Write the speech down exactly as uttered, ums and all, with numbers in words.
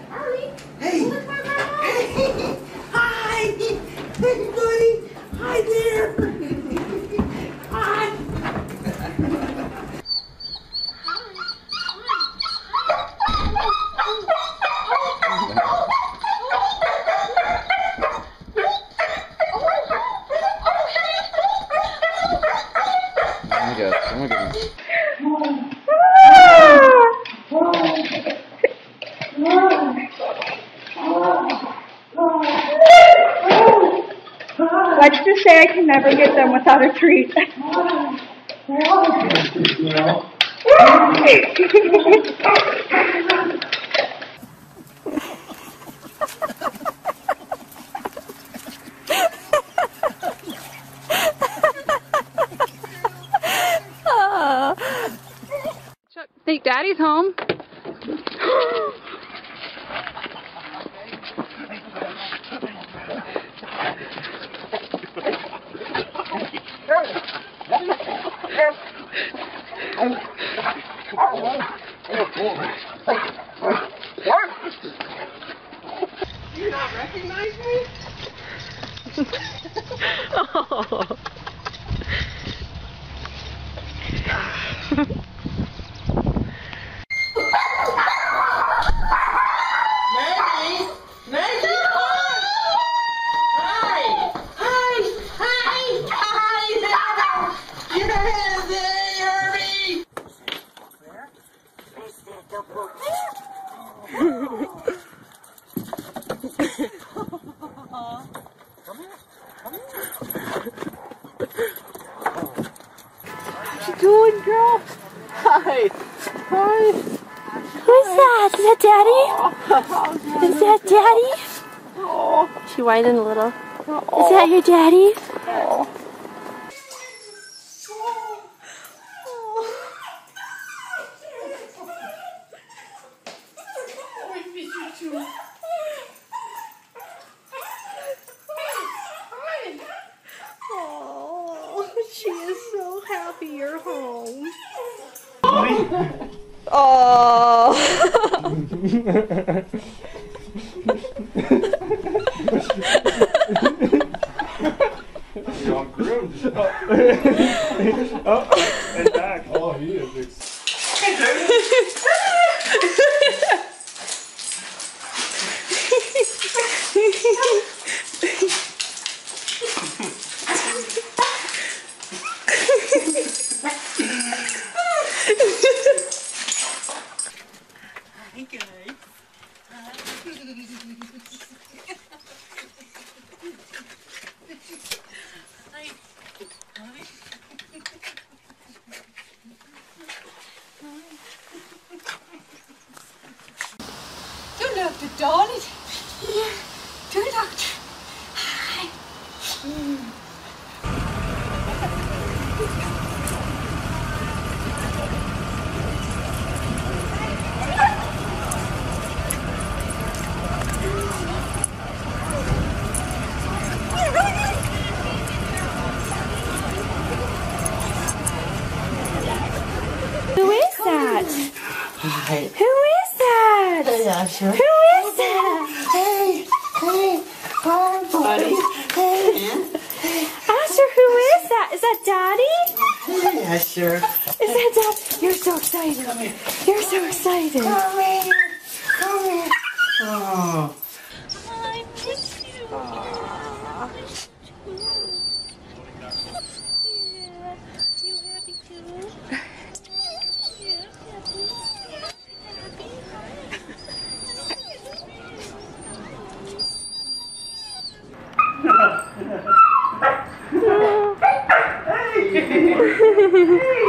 Arlie. Hey. Look, my grandma. Hey. Hi. Hey, buddy. Hi there. Hi. Oh my God. Oh my goodness. Let's just say I can never get them without a treat. Chuck, think Daddy's home. Do you not recognize me? Oh. Maggie! Maggie! Hi! Hi! Hi! Hi! Yeah, there, Herbie! Where? I said the book. Come here. Come here. What you doing, girl? Hi! Hi! Who's that? Is that Daddy? Is that Daddy? Oh, She whining a little. oh. Is that your daddy? Oh. Oh, she is so happy you're home. Oh. John groomed. Oh, and back. Oh, he is. Hey, dude. Hi, guys. Du lugter dårligt. Ja, du lugter. Hej. Who is that? Hi. Who is that? Hey, Asher. Who is that? Hey, hey, hi, buddy. Hey, Asher, who is that? Is that Daddy? hey, Asher. Is that Dad? You're so excited. You're so excited. Come here. Come here. Oh. I miss you. Aww. Yeah. You happy too? Yeah, happy. Happy. Hey!